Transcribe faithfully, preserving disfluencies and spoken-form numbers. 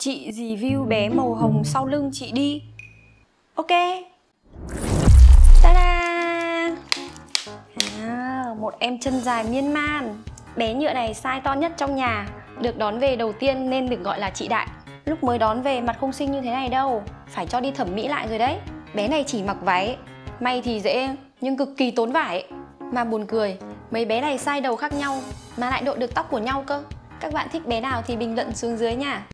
chị review bé màu hồng sau lưng chị đi. Ok. Ta-da! À, một em chân dài miên man. Bé nhựa này size to nhất trong nhà, được đón về đầu tiên nên được gọi là chị đại. Lúc mới đón về mặt không xinh như thế này đâu, phải cho đi thẩm mỹ lại rồi đấy. Bé này chỉ mặc váy, may thì dễ nhưng cực kỳ tốn vải. Mà buồn cười, mấy bé này size đầu khác nhau mà lại đội được tóc của nhau cơ. Các bạn thích bé nào thì bình luận xuống dưới nha.